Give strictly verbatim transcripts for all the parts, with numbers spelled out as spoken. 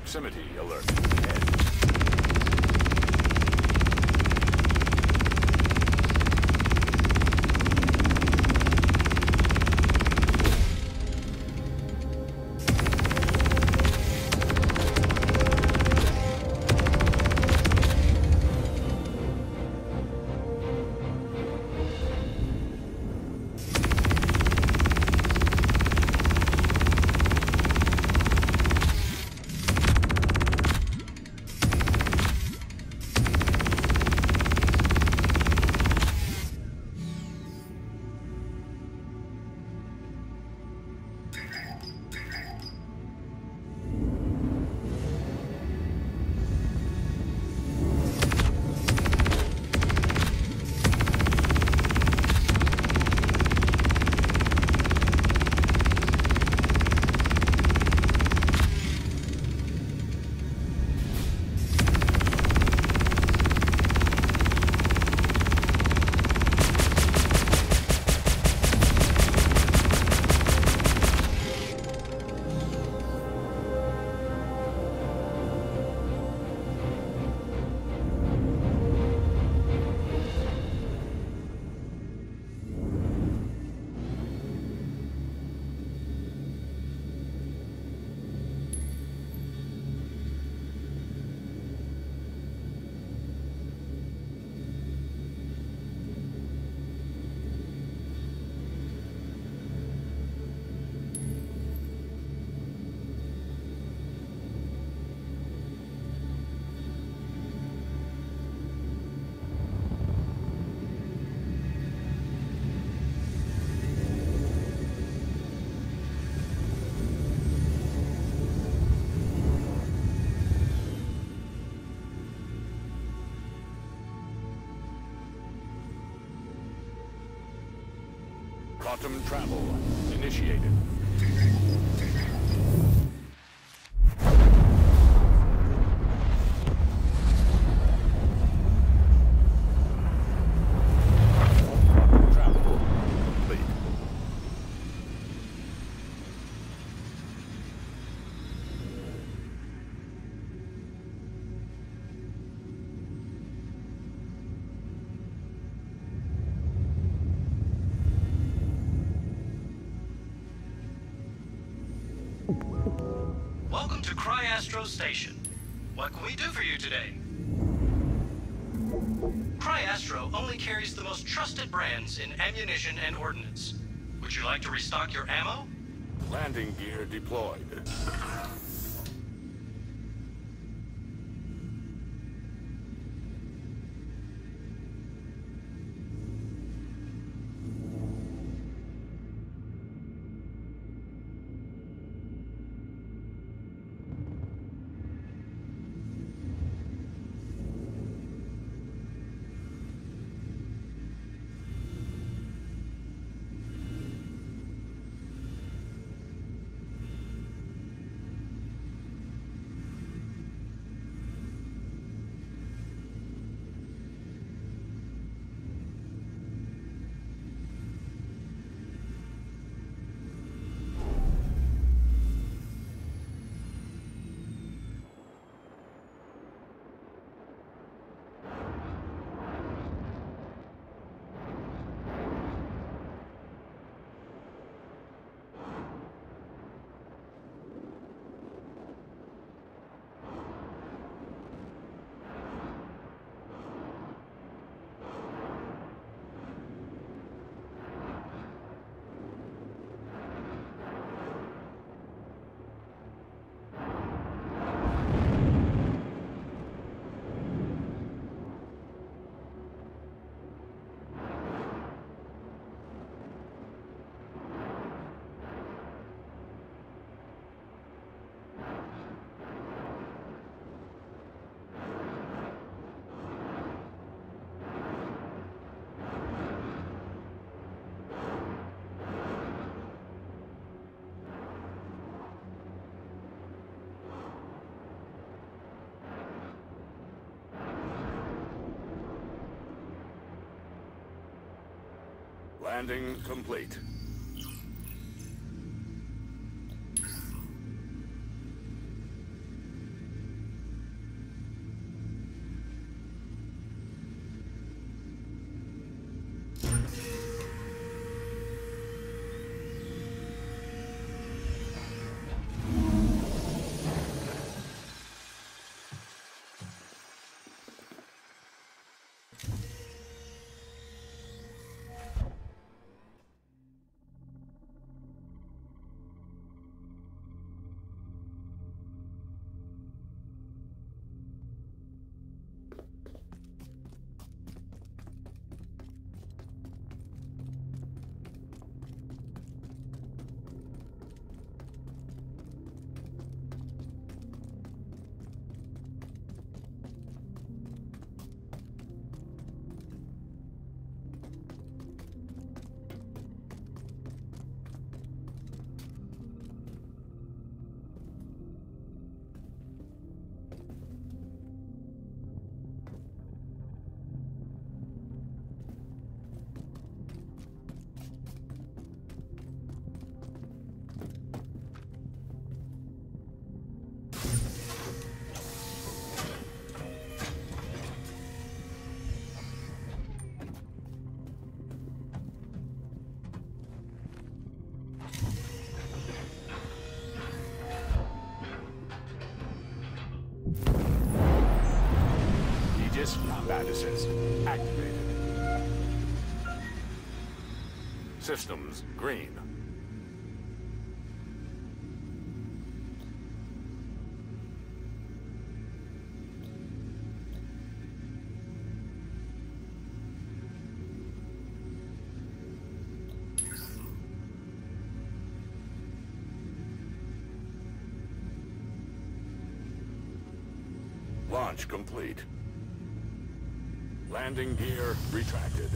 Proximity alert. Head. Quantum travel initiated. Travel complete. Welcome to Cryastro Station. What can we do for you today? Cryastro only carries the most trusted brands in ammunition and ordnance. Would you like to restock your ammo? Landing gear deployed. Landing complete. statuses activated. Systems green. Launch complete. Landing gear retracted.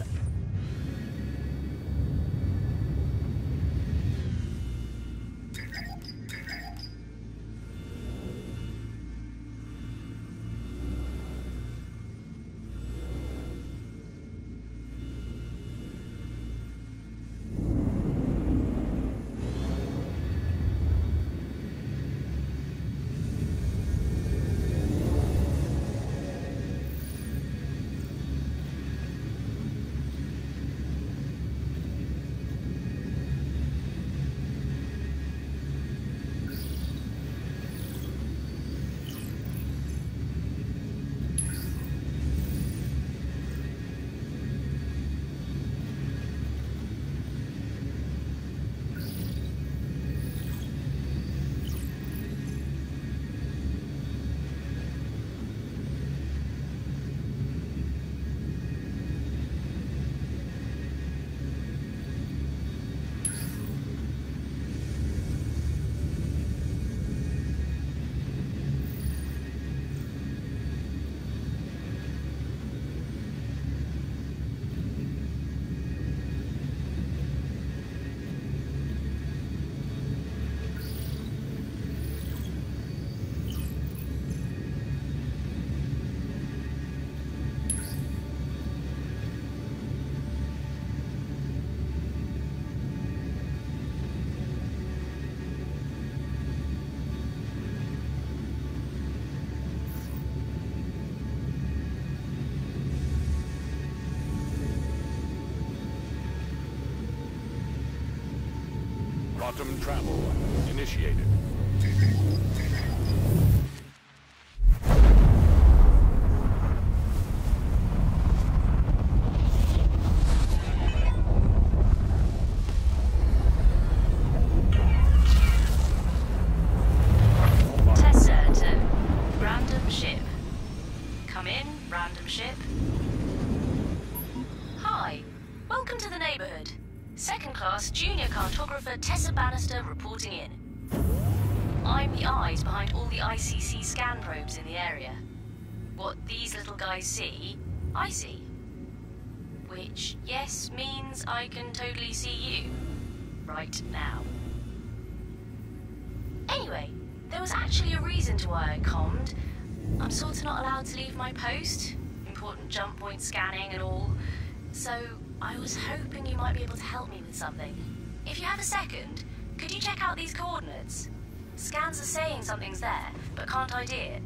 Quantum travel initiated. Tessa to random ship. Come in, random ship. Hi, welcome to the neighborhood. Second class junior cartographer Tessa Bannister reporting in. I'm the eyes behind all the I C C scan probes in the area. What these little guys see, I see. Which, yes, means I can totally see you. Right now. Anyway, there was actually a reason to why I commed. I'm sort of not allowed to leave my post. Important jump point scanning and all. So I was hoping you might be able to help me with something. If you have a second, could you check out these coordinates? Scans are saying something's there, but can't I D it?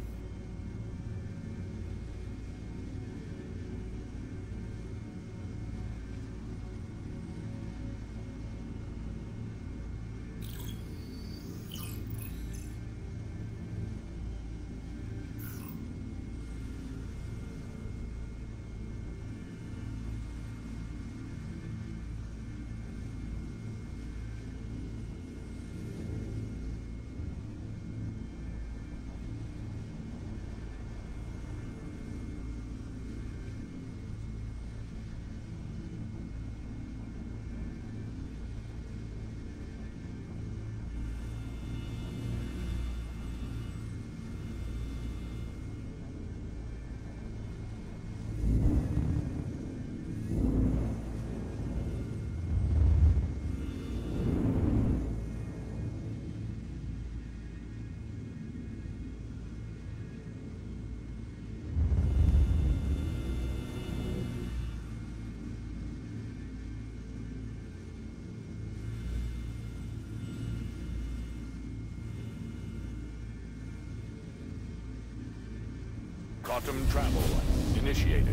Quantum travel initiated.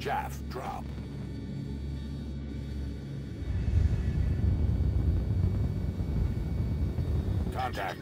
Chaff, drop. Contact.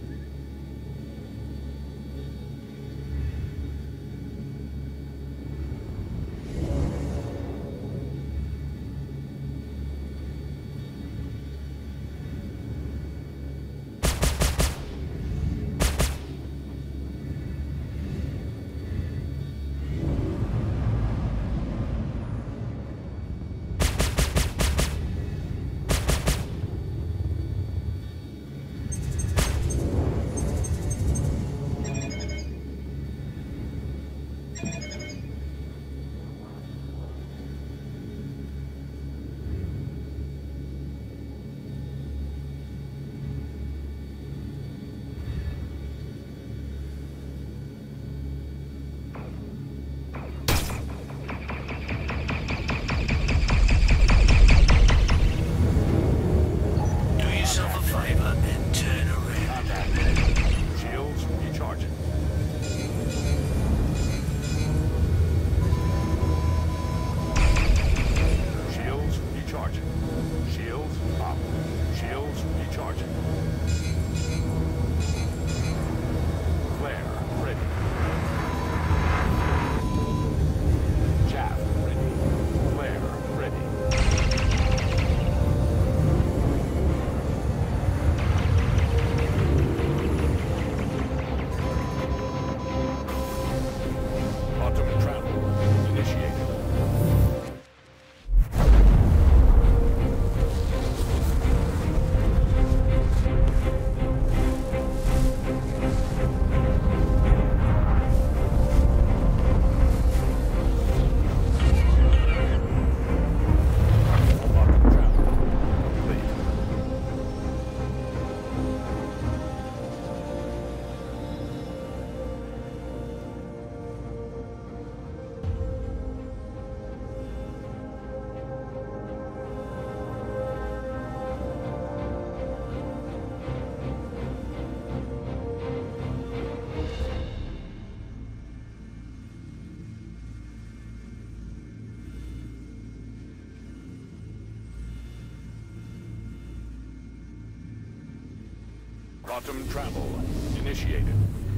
Quantum travel initiated.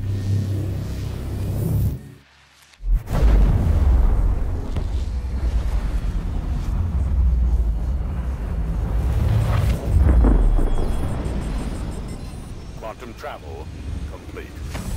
Quantum travel complete.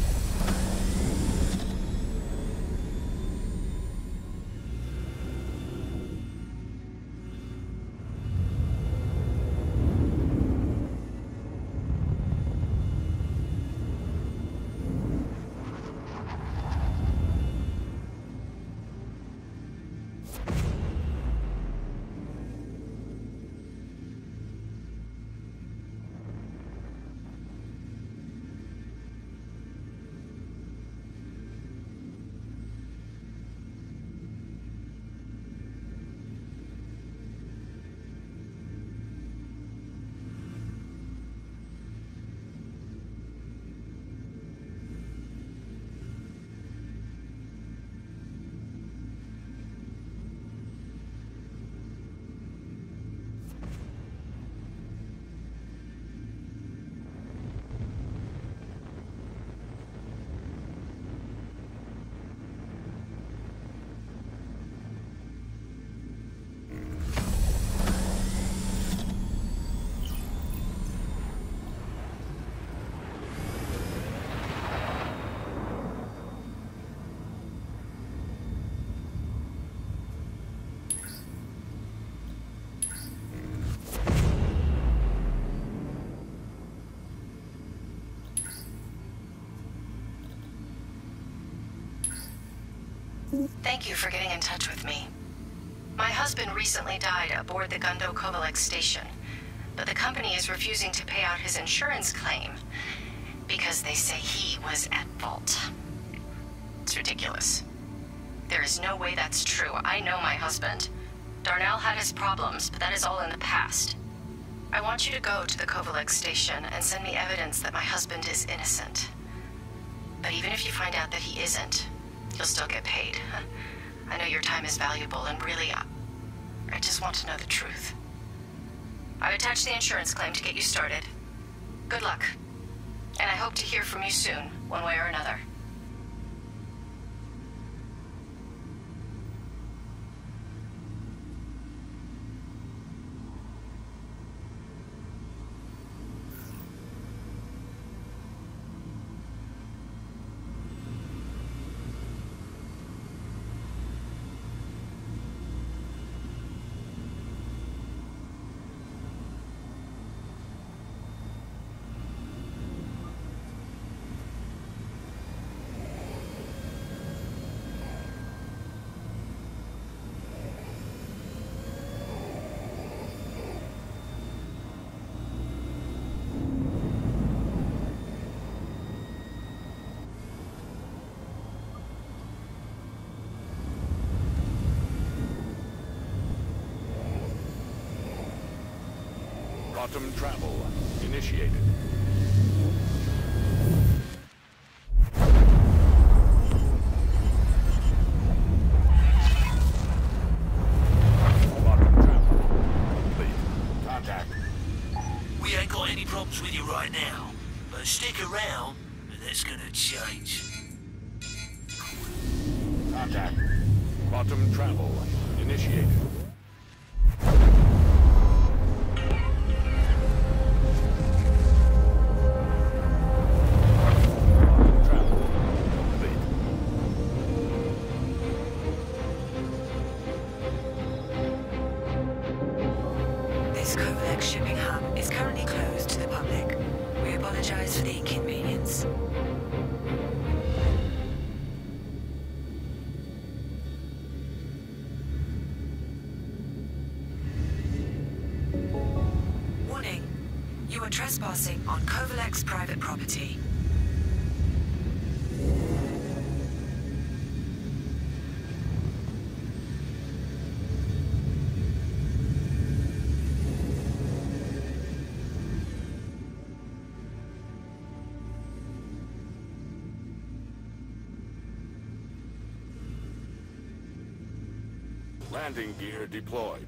Thank you for getting in touch with me. My husband recently died aboard the Gundo Kovalek station, but the company is refusing to pay out his insurance claim because they say he was at fault. It's ridiculous. There is no way that's true. I know my husband. Darnell had his problems, but that is all in the past. I want you to go to the Kovalek station and send me evidence that my husband is innocent. But even if you find out that he isn't, you'll still get paid. I know your time is valuable, and really, I, I just want to know the truth. I've attached the insurance claim to get you started. Good luck. And I hope to hear from you soon, one way or another. Quantum travel initiated. Quantum travel complete. Contact. We ain't got any problems with you right now, but stick around, and that's gonna change. Contact. Quantum travel initiated. This Covalex shipping hub is currently closed to the public. We apologize for the inconvenience. Warning. You are trespassing on Covalex private property. Landing gear deployed.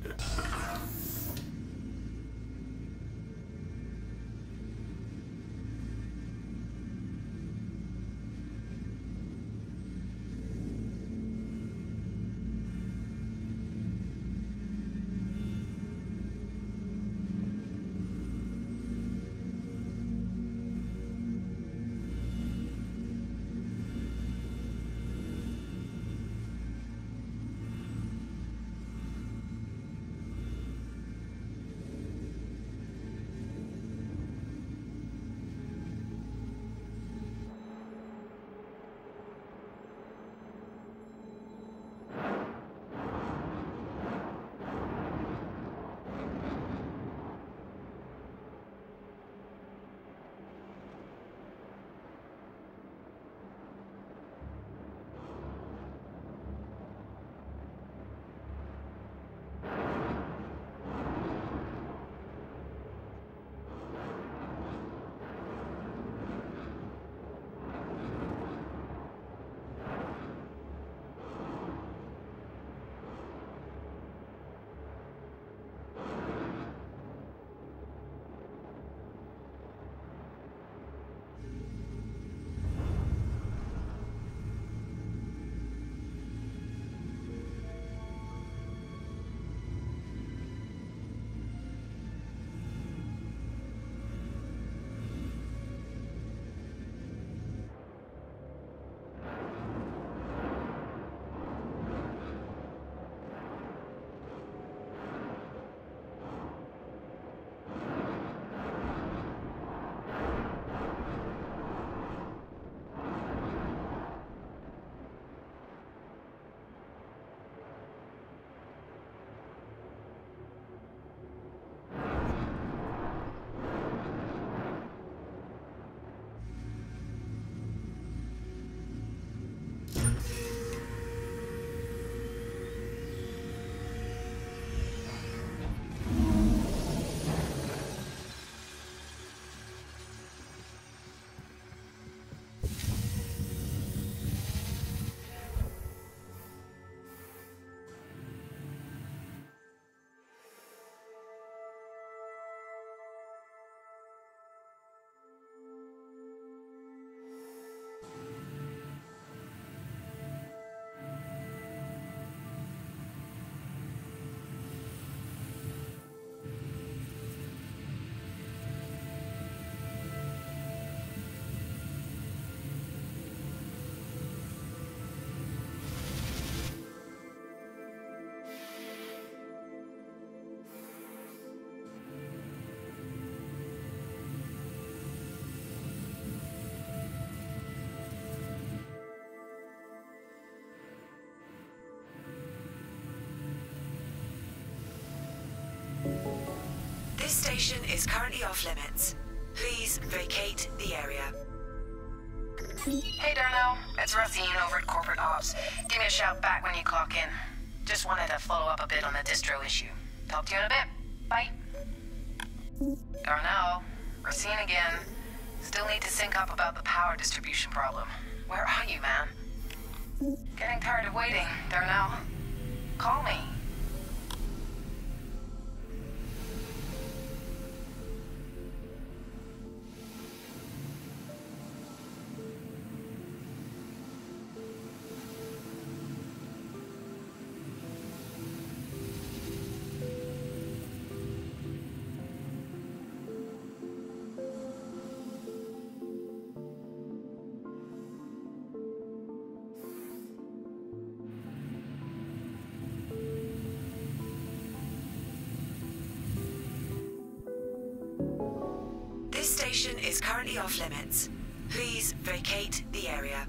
station is currently off limits. Please vacate the area. Hey, Darnell. It's Racine over at Corporate Ops. Give me a shout back when you clock in. Just wanted to follow up a bit on the distro issue. Talk to you in a bit. Bye. Darnell, Racine again. Still need to sync up about the power distribution problem. Where are you, man? Getting tired of waiting, Darnell. Call me. This station is currently off limits. Please vacate the area.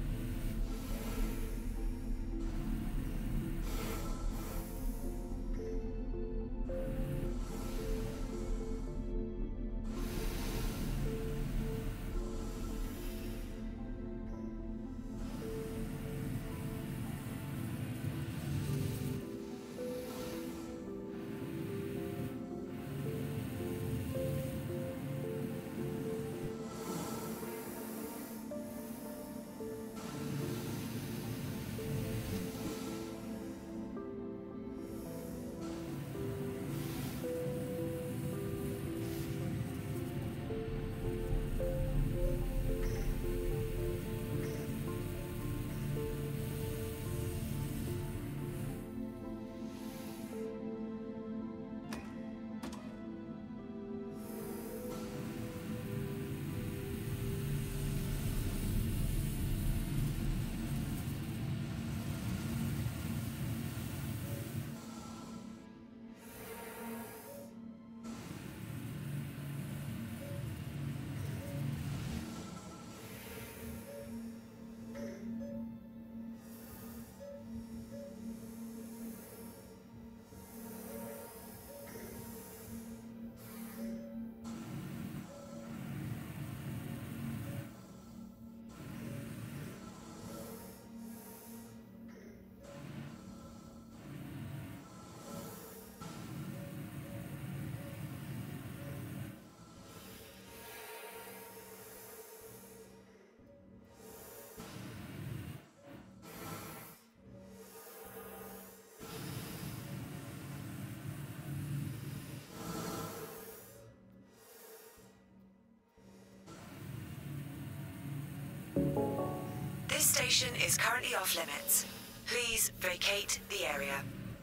This station is currently off limits. Please vacate the area.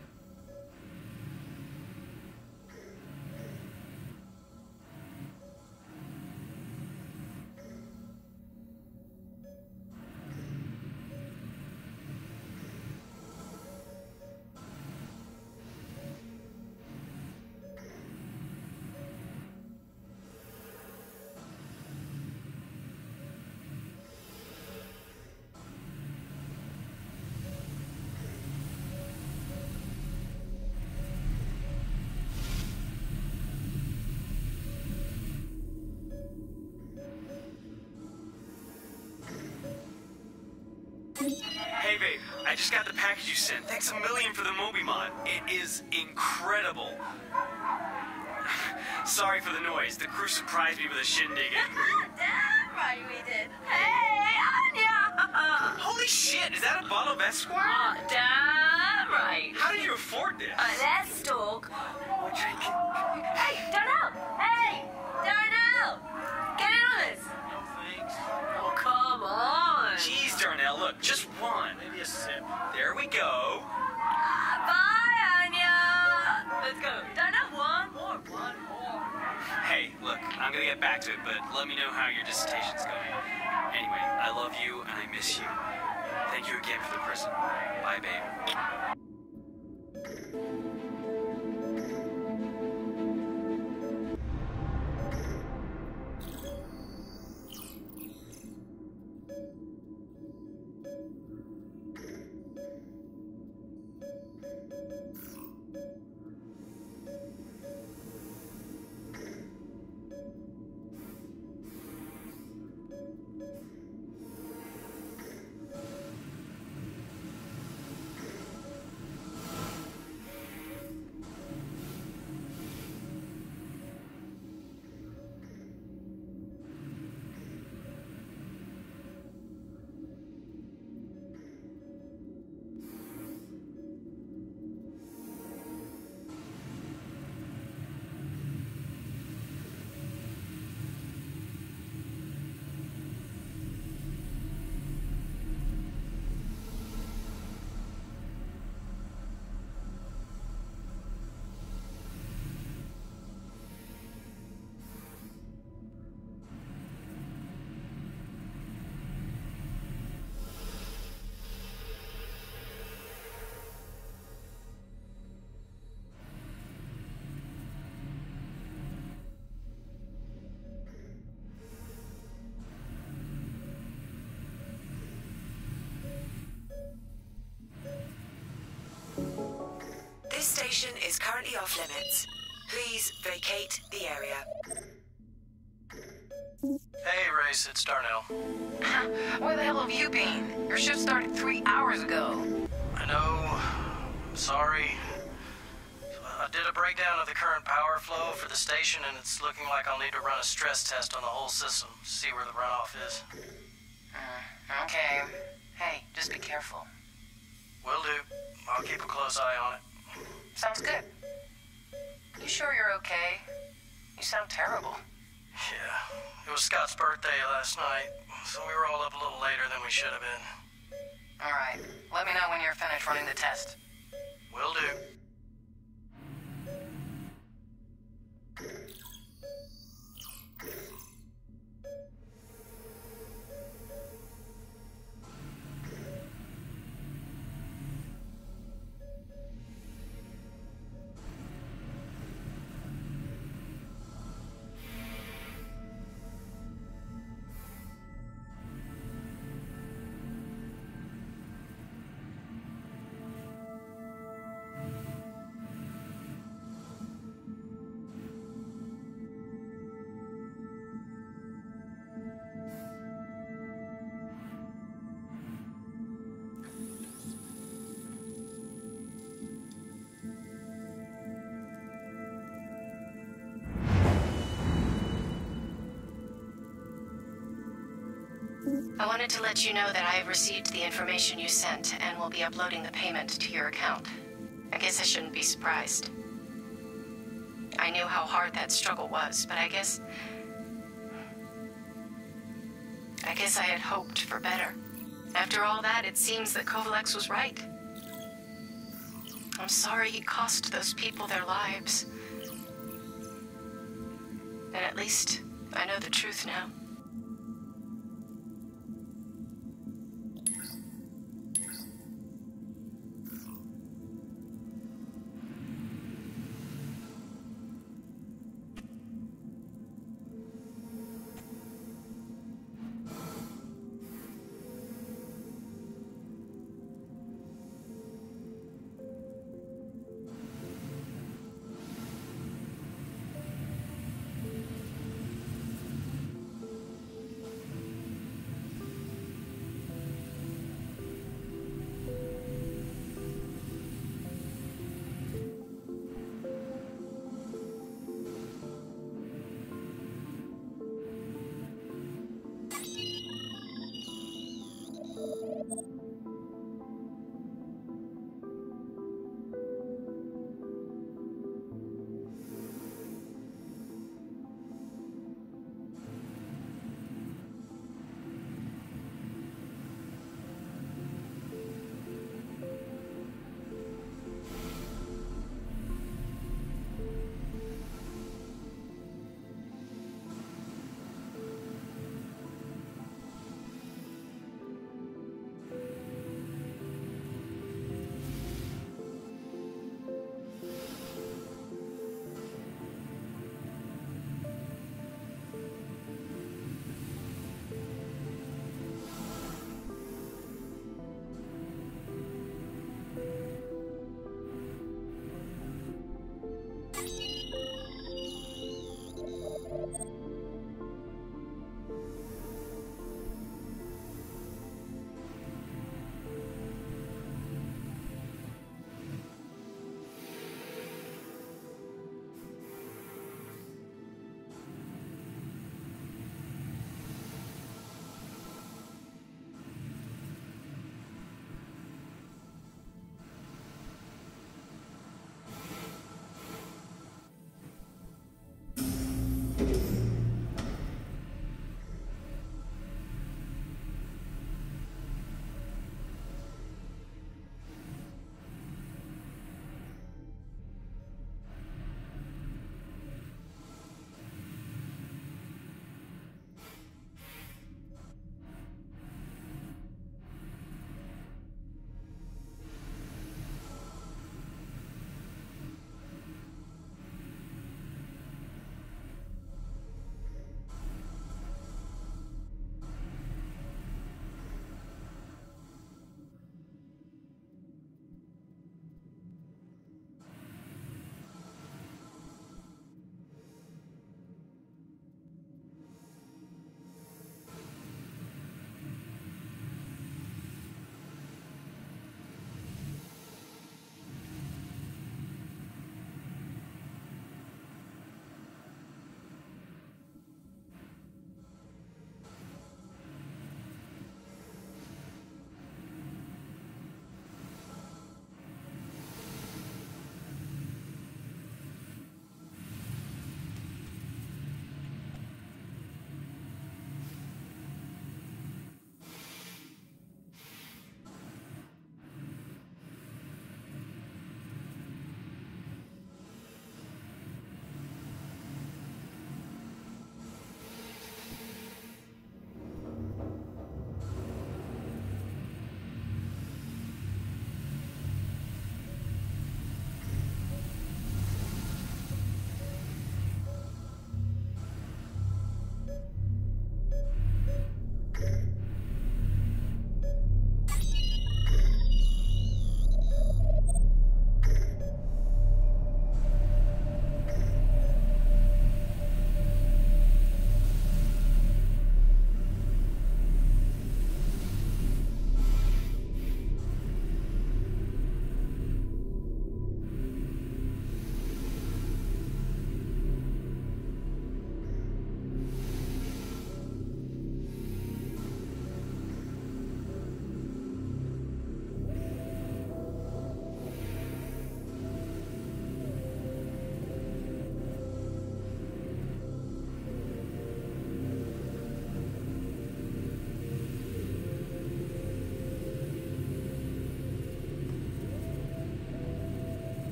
Hey babe, I just got the package you sent. Thanks a million for the Mobi-Mod. It is incredible. Sorry for the noise. The crew surprised me with a shindig. Damn right we did. Hey, Anya! Holy shit, is that a bottle of Esquire? Oh, damn right. How did you afford this? Uh, let's talk. Hey, Darnell! Hey! Darnell! Get in on this! Oh, come on! Jeez, Darnell, look, just one. Maybe a sip. There we go. Bye, Anya! Let's go. Darnell, one more, one more. Hey, look, I'm gonna get back to it, but let me know how your dissertation's going. Anyway, I love you and I miss you. Thank you again for the present. Bye, babe. station is currently off limits. Please vacate the area. Hey, Race, it's Darnell. Where the hell have you been? Your shift started three hours ago. I know. I'm sorry. I did a breakdown of the current power flow for the station, and it's looking like I'll need to run a stress test on the whole system to see where the runoff is. Uh, okay. Hey, just be careful. Will do. I'll keep a close eye on it. Sounds good. You sure you're okay? You sound terrible. Yeah. It was Scott's birthday last night, so we were all up a little later than we should have been. All right. Let me know when you're finished running the test. Will do. I wanted to let you know that I have received the information you sent and will be uploading the payment to your account. I guess I shouldn't be surprised. I knew how hard that struggle was, but I guess... I guess I had hoped for better. After all that, it seems that Kovalex was right. I'm sorry he cost those people their lives. And at least I know the truth now.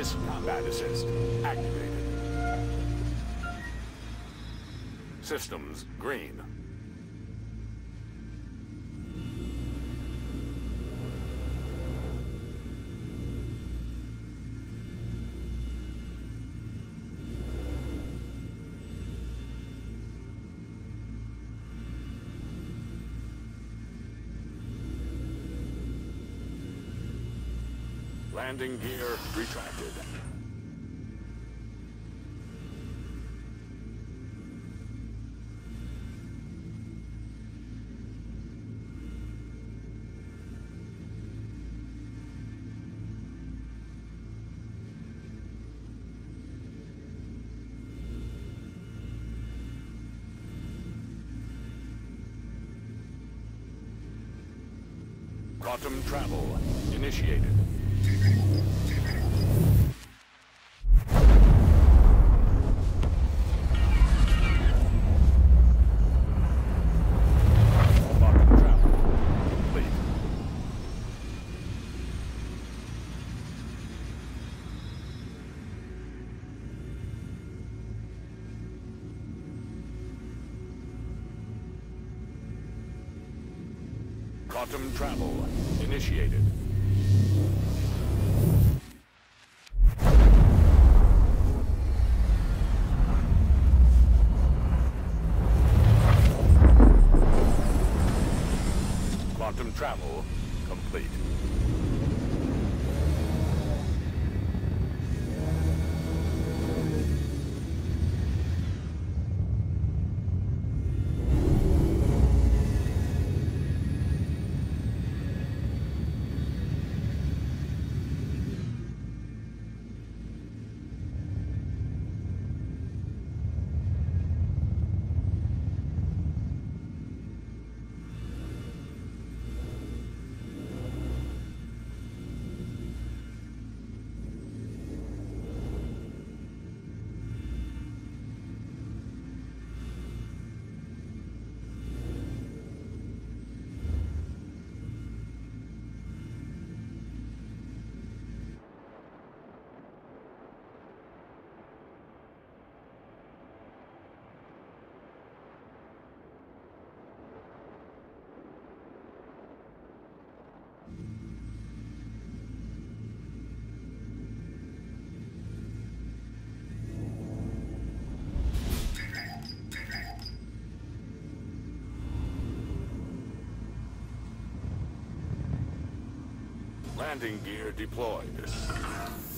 This combat assist activated. Systems green. Landing gear retracted. Quantum travel initiated. Quantum travel complete. Quantum travel initiated. Quantum travel complete. Landing gear deployed.